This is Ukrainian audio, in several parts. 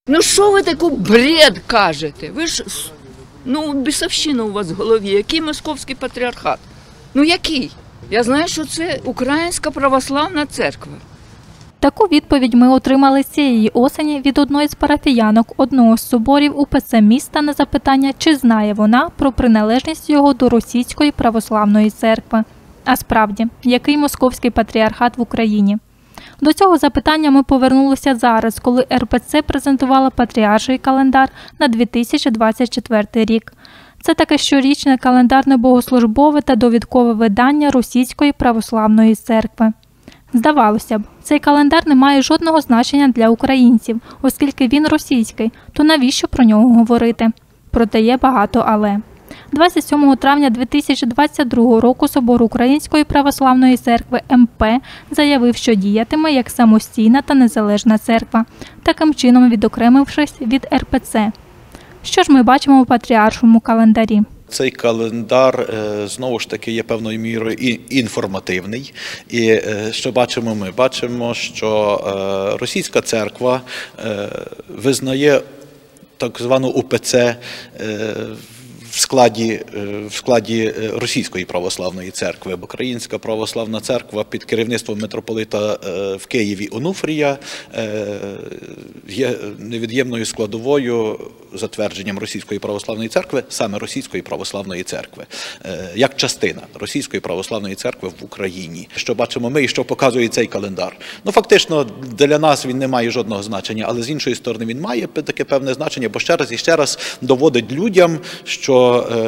Ну що ви таку бред кажете? Ви ж, бісовщина у вас в голові. Який московський патріархат? Ну який? Я знаю, що це Українська православна церква. Таку відповідь ми отримали цієї осені від одної з парафіянок одного з соборів УПЦ міста на запитання, чи знає вона про приналежність його до Російської православної церкви. А справді, який московський патріархат в Україні? До цього запитання ми повернулися зараз, коли РПЦ презентувала патріарший календар на 2024 рік. Це таке щорічне календарне богослужбове та довідкове видання Російської православної церкви. Здавалося б, цей календар не має жодного значення для українців, оскільки він російський, то навіщо про нього говорити? Проте є багато «але». 27 травня 2022 року Собор Української православної церкви МП заявив, що діятиме як самостійна та незалежна церква, таким чином відокремившись від РПЦ. Що ж ми бачимо у патріаршому календарі? Цей календар, знову ж таки, є певною мірою інформативний. І що бачимо ми? Бачимо, що російська церква визнає так звану УПЦ в складі Російської православної церкви. Бо Українська православна церква під керівництвом митрополита в Києві Онуфрія є невід'ємною складовою затвердженням Російської православної церкви, саме Російської православної церкви, як частина Російської православної церкви в Україні. Що бачимо ми і що показує цей календар? Ну, фактично, для нас він не має жодного значення, але з іншої сторони він має таке певне значення, бо ще раз і ще раз доводить людям, що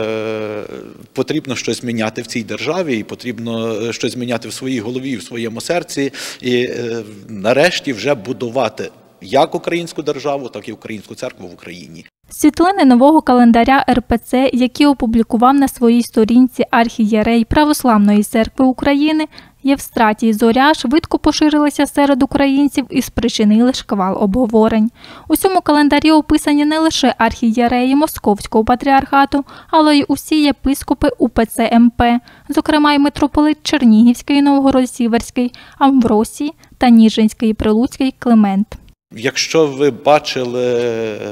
потрібно щось зміняти в цій державі, і потрібно щось зміняти в своїй голові, в своєму серці, і нарешті вже будувати як українську державу, так і українську церкву в Україні. Світлини нового календаря РПЦ, які опублікував на своїй сторінці архієрей Православної церкви України, Євстратій Зоря, швидко поширилися серед українців і спричинили шквал обговорень. У цьому календарі описані не лише архієреї Московського патріархату, але й усі єпископи УПЦ МП, зокрема й митрополит Чернігівський і Новгород-Сіверський, Амвросій та Ніжинський і Прилуцький Климент. Якщо ви бачили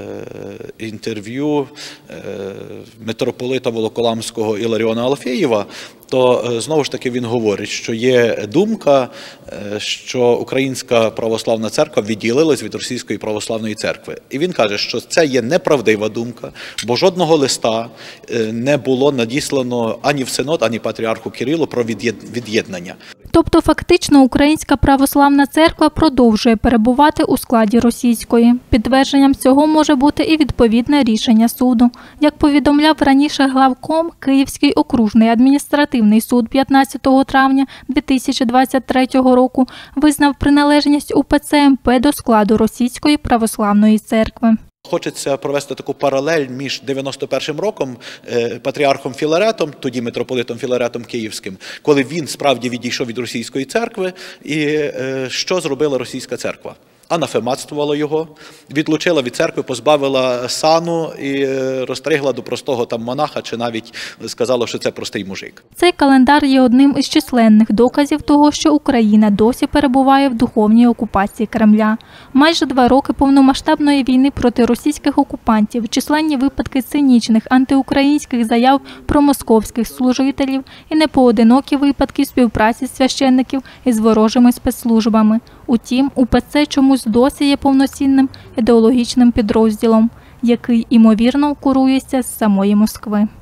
інтерв'ю митрополита Волоколамського Іларіона Алфєєва, то знову ж таки він говорить, що є думка, що Українська православна церква відділилась від Російської православної церкви. І він каже, що це є неправдива думка, бо жодного листа не було надіслано ані в Синод, ані патріарху Кирилу про від'єднання. Тобто фактично Українська православна церква продовжує перебувати у складі російської. Підтвердженням цього може бути і відповідне рішення суду. Як повідомляв раніше главком, Київський окружний адміністративний суд 15 травня 2023 року визнав приналежність УПЦ МП до складу Російської православної церкви. Хочеться провести таку паралель між 91-м роком патріархом Філаретом, тоді митрополитом Філаретом Київським, коли він справді відійшов від Російської церкви, і що зробила Російська церква? Анафематствувала його, відлучила від церкви, позбавила сану і розстригла до простого там монаха, чи навіть сказала, що це простий мужик. Цей календар є одним із численних доказів того, що Україна досі перебуває в духовній окупації Кремля. Майже 2 роки повномасштабної війни проти російських окупантів, численні випадки цинічних антиукраїнських заяв про московських служителів і непоодинокі випадки співпраці священників із ворожими спецслужбами. Утім, УПЦ чомусь досі є повноцінним ідеологічним підрозділом, який, імовірно, курується з самої Москви.